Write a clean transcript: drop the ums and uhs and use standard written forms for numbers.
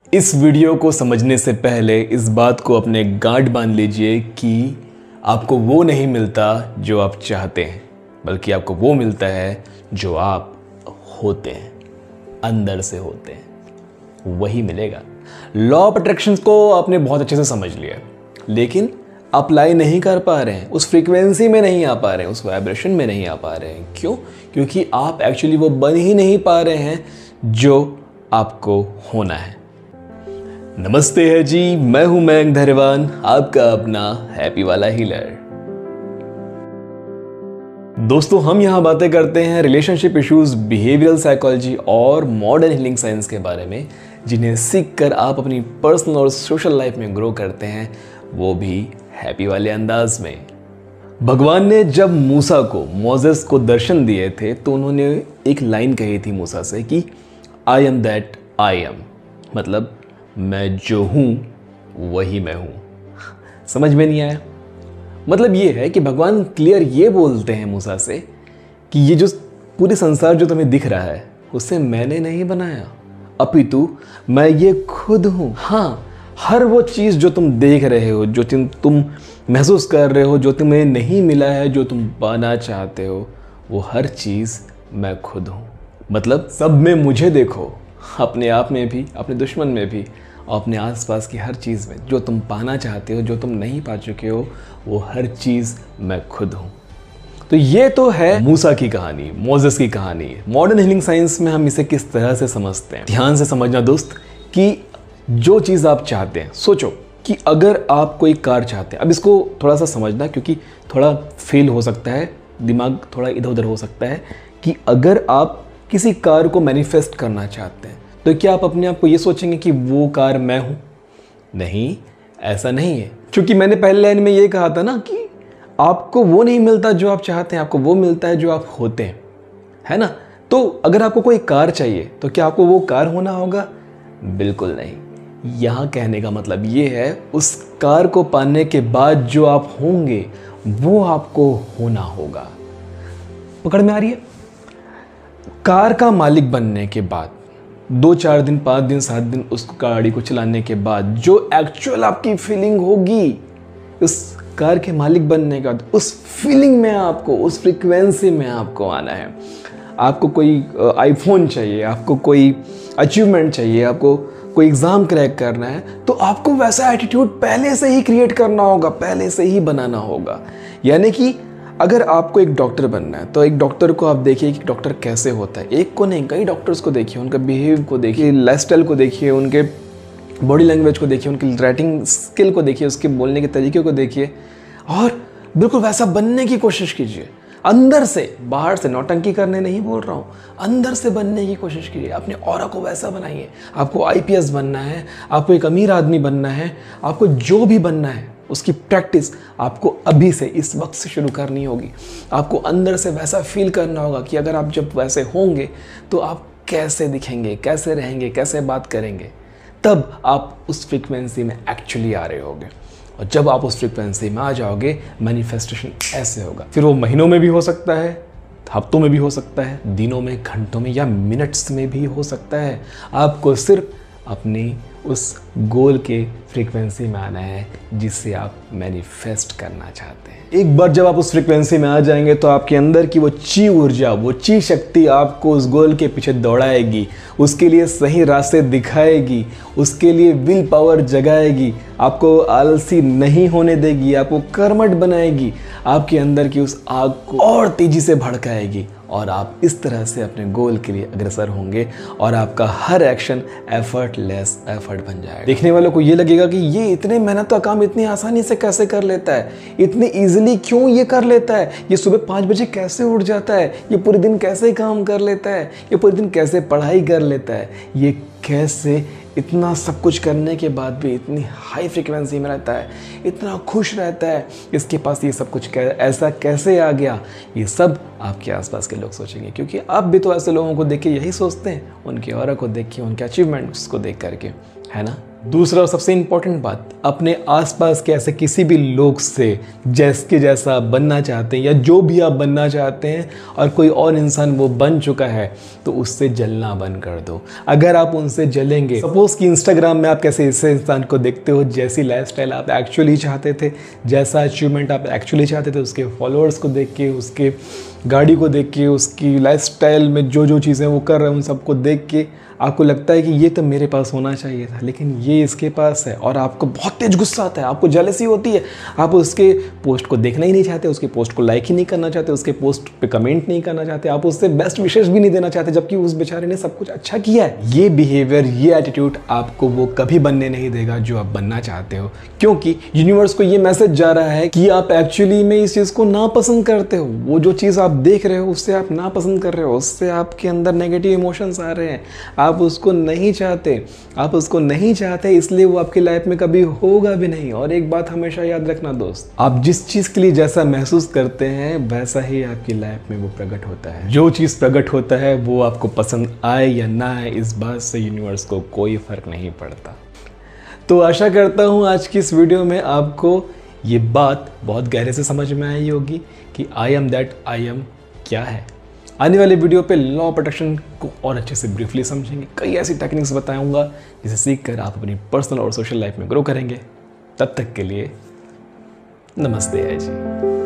इस वीडियो को समझने से पहले इस बात को अपने गांठ बांध लीजिए कि आपको वो नहीं मिलता जो आप चाहते हैं, बल्कि आपको वो मिलता है जो आप होते हैं, अंदर से होते हैं, वही मिलेगा। लॉ ऑफ अट्रैक्शन को आपने बहुत अच्छे से समझ लिया, लेकिन अप्लाई नहीं कर पा रहे हैं, उस फ्रीक्वेंसी में नहीं आ पा रहे हैं, उस वाइब्रेशन में नहीं आ पा रहे हैं। क्यों? क्योंकि आप एक्चुअली वो बन ही नहीं पा रहे हैं जो आपको होना है। नमस्ते है जी, मैं हूं मयंक धैर्यवान, आपका अपना हैप्पी वाला हीलर। दोस्तों, हम यहां बातें करते हैं रिलेशनशिप इश्यूज, बिहेवियरल साइकोलॉजी और मॉडर्न हीलिंग साइंस के बारे में, जिन्हें सीख कर आप अपनी पर्सनल और सोशल लाइफ में ग्रो करते हैं, वो भी हैप्पी वाले अंदाज में। भगवान ने जब मूसा को, मोजेस को दर्शन दिए थे, तो उन्होंने एक लाइन कही थी मूसा से कि I am that I am, मतलब मैं जो हूं वही मैं हूं। समझ में नहीं आया? मतलब ये है कि भगवान क्लियर ये बोलते हैं मूसा से कि ये जो पूरे संसार जो तुम्हें दिख रहा है, उसे मैंने नहीं बनाया, अपितु मैं ये खुद हूं। हाँ, हर वो चीज़ जो तुम देख रहे हो, जो तुम महसूस कर रहे हो, जो तुम्हें नहीं मिला है, जो तुम पाना चाहते हो, वो हर चीज़ मैं खुद हूँ। मतलब सब में मुझे देखो, अपने आप में भी, अपने दुश्मन में भी, और अपने आसपास की हर चीज़ में। जो तुम पाना चाहते हो, जो तुम नहीं पा चुके हो, वो हर चीज़ मैं खुद हूँ। तो ये तो है मूसा की कहानी, मोजेस की कहानी। मॉडर्न हीलिंग साइंस में हम इसे किस तरह से समझते हैं? ध्यान से समझना दोस्त, कि जो चीज़ आप चाहते हैं, सोचो कि अगर आप कोई कार चाहते हैं, अब इसको थोड़ा सा समझना क्योंकि थोड़ा फेल हो सकता है, दिमाग थोड़ा इधर उधर हो सकता है, कि अगर आप किसी कार को मैनिफेस्ट करना चाहते हैं, तो क्या आप अपने आप को ये सोचेंगे कि वो कार मैं हूँ? नहीं, ऐसा नहीं है। क्योंकि मैंने पहले लाइन में ये कहा था ना कि आपको वो नहीं मिलता जो आप चाहते हैं, आपको वो मिलता है जो आप होते हैं, है ना? तो अगर आपको कोई कार चाहिए, तो क्या आपको वो कार होना होगा? बिल्कुल नहीं। यहाँ कहने का मतलब ये है, उस कार को पाने के बाद जो आप होंगे, वो आपको होना होगा। पकड़ में आ रही है? कार का मालिक बनने के बाद 2-4 दिन, 5 दिन, 7 दिन उस गाड़ी को चलाने के बाद जो एक्चुअल आपकी फीलिंग होगी, उस कार के मालिक बनने के बाद उस फीलिंग में आपको, उस फ्रीक्वेंसी में आपको आना है। आपको कोई आईफोन चाहिए, आपको कोई अचीवमेंट चाहिए, आपको कोई एग्ज़ाम क्रैक करना है, तो आपको वैसा एटीट्यूड पहले से ही क्रिएट करना होगा, पहले से ही बनाना होगा। यानी कि अगर आपको एक डॉक्टर बनना है, तो एक डॉक्टर को आप देखिए कि डॉक्टर कैसे होता है। एक को नहीं, कई डॉक्टर्स को देखिए, उनका बिहेव को देखिए, लाइफस्टाइल को देखिए, उनके बॉडी लैंग्वेज को देखिए, उनकी राइटिंग स्किल को देखिए, उसके बोलने के तरीके को देखिए, और बिल्कुल वैसा बनने की कोशिश कीजिए। अंदर से, बाहर से नौटंकी करने नहीं बोल रहा हूँ, अंदर से बनने की कोशिश कीजिए। अपने ऑरा को वैसा बनाइए। आपको आईपीएस बनना है, आपको एक अमीर आदमी बनना है, आपको जो भी बनना है, उसकी प्रैक्टिस आपको अभी से, इस वक्त से शुरू करनी होगी। आपको अंदर से वैसा फील करना होगा कि अगर आप जब वैसे होंगे तो आप कैसे दिखेंगे, कैसे रहेंगे, कैसे बात करेंगे। तब आप उस फ्रीक्वेंसी में एक्चुअली आ रहे होगे, और जब आप उस फ्रीक्वेंसी में आ जाओगे, मैनिफेस्टेशन ऐसे होगा। फिर वो महीनों में भी हो सकता है, हफ्तों में भी हो सकता है, दिनों में, घंटों में, या मिनट्स में भी हो सकता है। आपको सिर्फ अपनी उस गोल के फ्रीक्वेंसी में आना है जिससे आप मैनिफेस्ट करना चाहते हैं। एक बार जब आप उस फ्रीक्वेंसी में आ जाएंगे, तो आपके अंदर की वो ची ऊर्जा, वो ची शक्ति आपको उस गोल के पीछे दौड़ाएगी, उसके लिए सही रास्ते दिखाएगी, उसके लिए विल पावर जगाएगी, आपको आलसी नहीं होने देगी, आपको कर्मठ बनाएगी, आपके अंदर की उस आग को और तेजी से भड़काएगी, और आप इस तरह से अपने गोल के लिए अग्रसर होंगे, और आपका हर एक्शन एफर्टलेस एफर्ट बन जाएगा। देखने वालों को ये लगेगा कि ये इतने मेहनत का काम इतनी आसानी से कैसे कर लेता है, इतनी इजीली क्यों ये कर लेता है, ये सुबह 5 बजे कैसे उठ जाता है, ये पूरे दिन कैसे काम कर लेता है, ये पूरे दिन कैसे पढ़ाई कर लेता है, ये कैसे इतना सब कुछ करने के बाद भी इतनी हाई फ्रीक्वेंसी में रहता है, इतना खुश रहता है, इसके पास ये सब कुछ ऐसा कैसे आ गया। ये सब आपके आसपास के लोग सोचेंगे, क्योंकि आप भी तो ऐसे लोगों को देख के यही सोचते हैं, उनकी ऑरा को देख के, उनके अचीवमेंट्स को देख करके, है ना। दूसरा और सबसे इम्पोर्टेंट बात, अपने आसपास के ऐसे किसी भी लोग से जैसा आप बनना चाहते हैं या जो भी आप बनना चाहते हैं और कोई और इंसान वो बन चुका है तो उससे जलना बंद कर दो। अगर आप उनसे जलेंगे, सपोज कि इंस्टाग्राम में आप कैसे ऐसे इंसान को देखते हो, जैसी लाइफस्टाइल आप एक्चुअली चाहते थे, जैसा अचीवमेंट आप एक्चुअली चाहते थे, उसके फॉलोअर्स को देख के, उसके गाड़ी को देख के, उसकी लाइफस्टाइल में जो जो चीज़ें वो कर रहे हैं उन सबको देख के आपको लगता है कि ये तो मेरे पास होना चाहिए था, लेकिन ये इसके पास है, और आपको बहुत तेज गुस्सा आता है, आपको जेलसी होती है, आप उसके पोस्ट को देखना ही नहीं चाहते, उसके पोस्ट को लाइक ही नहीं करना चाहते, उसके पोस्ट पे कमेंट नहीं करना चाहते, आप उससे बेस्ट विशेष भी नहीं देना चाहते, जबकि उस बेचारे ने सब कुछ अच्छा किया है। ये बिहेवियर, ये एटीट्यूड आपको वो कभी बनने नहीं देगा जो आप बनना चाहते हो, क्योंकि यूनिवर्स को ये मैसेज जा रहा है कि आप एक्चुअली में इस चीज़ को नापसंद करते हो। वो जो चीज़ आप देख रहे हो उससे आप नापसंद कर रहे हो, उससे आपके अंदर नेगेटिव इमोशंस आ रहे हैं, आप उसको नहीं चाहते, इसलिए वो आपकी लाइफ में कभी होगा भी नहीं। और एक बात हमेशा याद रखना दोस्त, आप जिस चीज़ के लिए जैसा महसूस करते हैं वैसा ही आपकी लाइफ में वो प्रकट होता है। जो चीज़ प्रकट होता है वो आपको पसंद आए या ना आए, इस बात से यूनिवर्स को कोई फर्क नहीं पड़ता। तो आशा करता हूँ आज की इस वीडियो में आपको ये बात बहुत गहरे से समझ में आई होगी कि I am that I am क्या है। आने वाले वीडियो पे लॉ ऑफ अट्रैक्शन को और अच्छे से ब्रीफली समझेंगे, कई ऐसी टेक्निक्स बताऊंगा जिसे सीखकर आप अपनी पर्सनल और सोशल लाइफ में ग्रो करेंगे। तब तक के लिए नमस्ते है जी।